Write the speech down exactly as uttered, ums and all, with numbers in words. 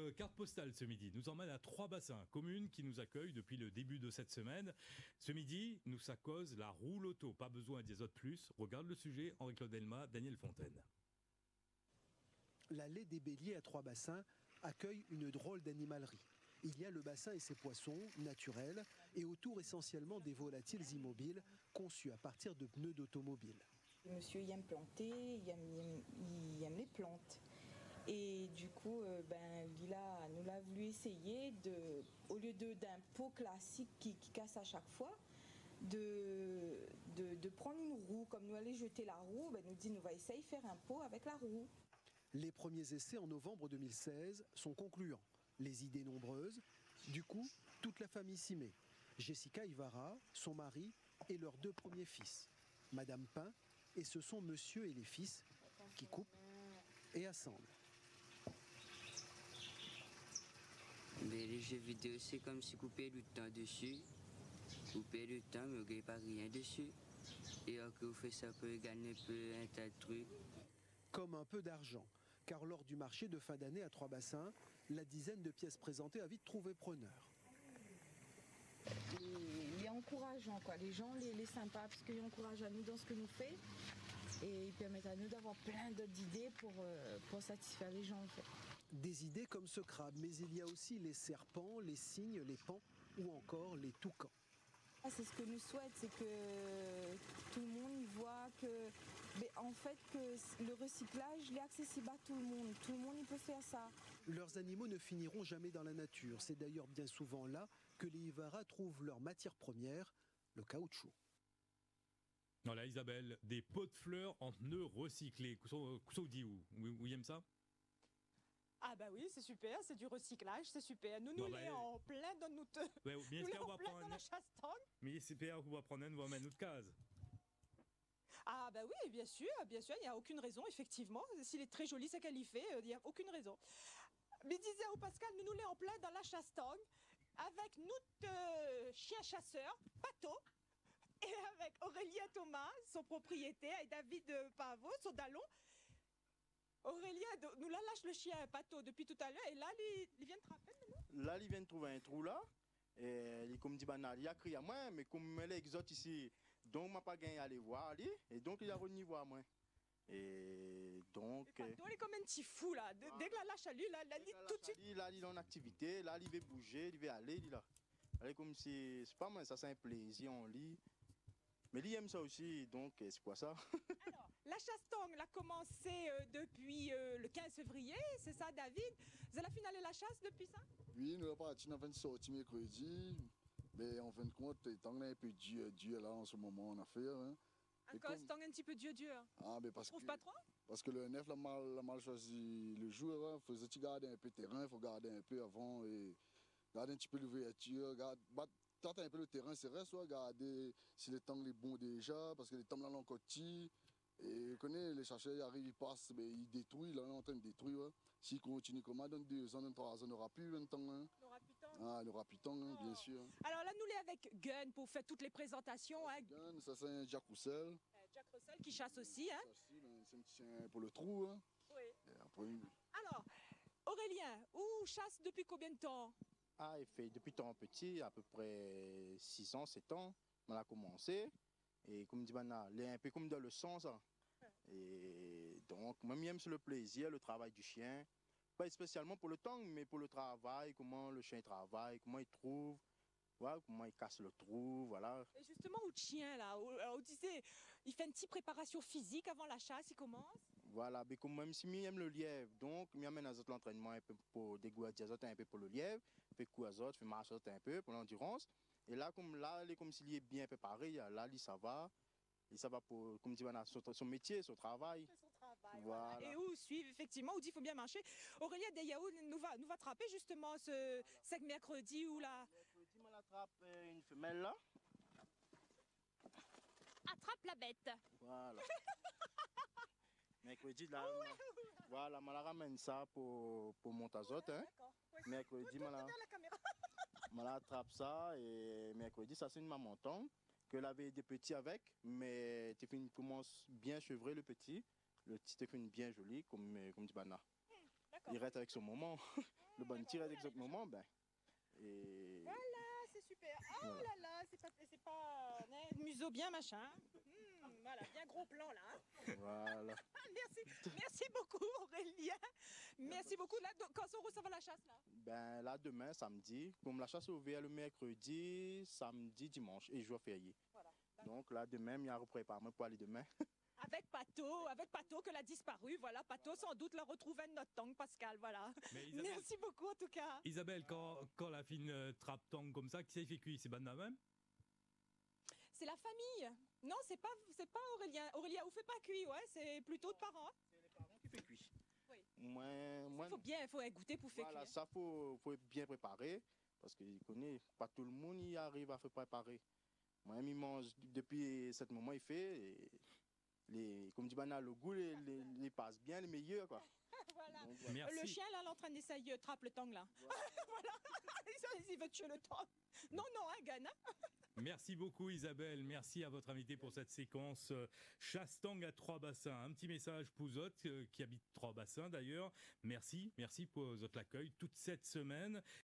carte postale ce midi nous emmène à Trois-Bassins, commune qui nous accueille depuis le début de cette semaine. Ce midi, nous ça cause la roue loto. Pas besoin d'Iazote plus. Regarde le sujet, Henri-Claude Elma, Daniel Fontaine. L'allée des Béliers à Trois-Bassins accueille une drôle d'animalerie. Il y a le bassin et ses poissons, naturels, et autour essentiellement des volatiles immobiles conçus à partir de pneus d'automobile. Monsieur il aime planter, il aime, il aime, il aime les plantes. Et du coup, euh, ben, il a, nous l'a voulu essayer, de, au lieu d'un pot classique qui, qui casse à chaque fois, de, de, de prendre une roue. Comme nous allons jeter la roue, ben, nous dit nous va essayer de faire un pot avec la roue. Les premiers essais en novembre deux mille seize sont concluants. Les idées nombreuses, du coup, toute la famille s'y met. Jessica Ivara, son mari et leurs deux premiers fils. Madame Pain, et ce sont monsieur et les fils qui coupent et assemblent. Mais les jeux vidéo, c'est comme si couper du temps dessus. Couper du temps, mais vous ne gagnez pas rien dessus. Et alors que vous faites ça pour gagner un peu un tas de trucs. Comme un peu d'argent, car lors du marché de fin d'année à Trois-Bassins, la dizaine de pièces présentées a vite trouvé preneur. Il est encourageant, quoi. Les gens, les, les sympas, parce qu'ils encouragent à nous dans ce que nous faisons. Et ils permettent à nous d'avoir plein d'autres idées pour, euh, pour satisfaire les gens, en fait. Des idées comme ce crabe, mais il y a aussi les serpents, les cygnes, les paons ou encore les toucans. Ah, c'est ce que nous souhaitons, c'est que tout le monde voit que, mais en fait, que le recyclage il est accessible à tout le monde. Tout le monde il peut faire ça. Leurs animaux ne finiront jamais dans la nature. C'est d'ailleurs bien souvent là que les Ivara trouvent leur matière première, le caoutchouc. Voilà Isabelle, des pots de fleurs en pneus recyclés. Qu'est-ce dit où Vous aimez ça? Ah bah oui, c'est super, c'est du recyclage, c'est super. Nous, nous bah, les bah, en plein dans notre... Ouais, bien nous sûr, on va en plein prendre... dans la chasse-tangue. Mais c'est bien qu'on va prendre un, on va mettre notre case. Ah bah oui, bien sûr, bien sûr, il n'y a aucune raison, effectivement. S'il est très joli, c'est qualifié, il n'y a aucune raison. Mais disait au Pascal, nous nous les en plein dans la chasse-tangue, avec notre euh, chien chasseur, Pato, et avec Aurélien Thomas, son propriétaire, et David Pavot, son dallon. Aurélien nous la lâche le chien Pato depuis tout à l'heure et là il, il vient de trapper maintenant. Là il vient de trouver un trou là et il comme dit banal, il a crié à moi mais comme les exotes ici donc m'a pas gagné à aller voir lui et donc il a revenu voir moi. Et donc et Pato il est comme un petit fou là, de, ah, dès que la lâche à lui là, il a dit tout de suite. Là il est en activité, là il veut bouger, il veut aller, il là. Elle est comme si c'est pas moi ça c'est un plaisir on lit. Mais il aime ça aussi, donc c'est quoi ça? Alors, la chasse-tangue a commencé euh, depuis euh, le quinze février, c'est ça David? Vous avez fini la chasse depuis ça? Oui, nous avons parti dans une sortie mercredi, mais en fin de compte, le temps est un peu dur, dur là en ce moment en affaire. Hein. Encore ce temps un petit peu dur dur? Ah, mais parce tu trouves que, pas trop? Parce que le neuf l'a mal, mal choisi le jour, il faut garder un peu de terrain, il faut garder un peu avant, et garder un petit peu l'ouverture, garder... Tâter un peu le terrain, c'est vrai, soit regarder si le temps est bon déjà, parce que les temps là, encore petits. Et vous connaissez, les chercheurs ils arrivent, ils passent, mais ils détruisent, là, on est en train de détruire. Ouais. S'ils continuent comme ça, dans deux ans, dans trois ans, on n'aura plus un temps. Hein. On n'aura plus de temps. Ah, on n'aura plus de temps, hein, oh. bien sûr. Alors là, nous les avec Gun pour faire toutes les présentations. Ça, hein. Gun, ça c'est un Jack Roussel. Euh, Jack Russell qui chasse aussi. Hein. C'est un petit chien pour le trou. Hein. Oui. Et après, alors, Aurélien, où chasse depuis combien de temps? Ah, il fait depuis temps petit, à peu près six ans, sept ans, on a commencé. Et comme dit Bana, il est un peu comme dans le sang, ça. Et donc, même j'aime le plaisir, le travail du chien. Pas spécialement pour le temps, mais pour le travail, comment le chien travaille, comment il trouve, voilà, comment il casse le trou, voilà. Et justement, au chien, là, où, où tu sais, il fait une petite préparation physique avant la chasse, il commence. Voilà, mais comme même si j'aime le lièvre, donc j'amène à l'entraînement un peu pour dégoûter un peu pour le lièvre, fait coup à fait marcher un peu pour l'endurance. Et là, comme là, il est comme s'il est bien préparé, là, il ça va. Et ça va pour, comme dit, son, son métier, son travail. Son travail voilà. Voilà. Et où suivre, effectivement, où dit il faut bien marcher. Aurélien Deyaou nous va, nous va attraper justement ce cinq mercredi où là. Mercredi, on attrape une femelle là. Attrape la bête. Voilà. Mercredi, là, oh, ouais, ouais. Voilà, je la ramène ça pour, pour Montazote. Hein. Ouais, mercredi, je attrape ça et mercredi, ça c'est une mamanton que avait des petits avec, mais tu commences bien chevré le petit, le petit te fait bien joli comme, comme dit Bana. Mmh, il reste avec son moment. le bon tir exactement, ben. Et Voilà, c'est super. Oh Voilà. là là, c'est pas, c'est pas, né, museau bien machin. Hmm, voilà, bien gros plan là. hein. voilà. Ah, merci, merci beaucoup Aurélien. Merci beaucoup. Là, donc, quand on recevra la chasse là. Ben là, demain, samedi, comme la chasse est ouverte le mercredi, samedi, dimanche et jour férié. Voilà. Donc là, demain, il y a un préparation pour aller demain. Avec Pato, avec Pato que l'a disparu. Voilà, Pato sans doute l'a retrouvé de notre tank, Pascal. Voilà. Mais Isabelle, Merci beaucoup en tout cas. Isabelle, quand, quand la fine euh, trappe tang comme ça, qui ça y fait cuire? C'est Banda même? C'est la famille. Non, c'est pas, c'est pas Aurélien. Aurélien, vous fait pas cuit, ouais, c'est plutôt de parents. Qui fait cuit. Oui. Moi, moi, Il faut bien, il faut goûter pour faire voilà, cuire. ça faut, faut être bien préparé parce que je connais pas tout le monde y arrive à faire préparer. Moi, il mange depuis ce moment il fait et les, comme dit Bana, le goût les, les, les passe bien, les meilleurs quoi. Voilà. Donc, voilà. Merci. Le chien là, il est en train d'essayer de trapper le tang là. Voilà. Il veut tuer le tang. Non, non, hein, Ghana. Merci beaucoup Isabelle, merci à votre invité pour cette séquence euh, chasse-tang à Trois-Bassins. Un petit message pour vous autres euh, qui habitent Trois-Bassins d'ailleurs. Merci, merci pour votre accueil toute cette semaine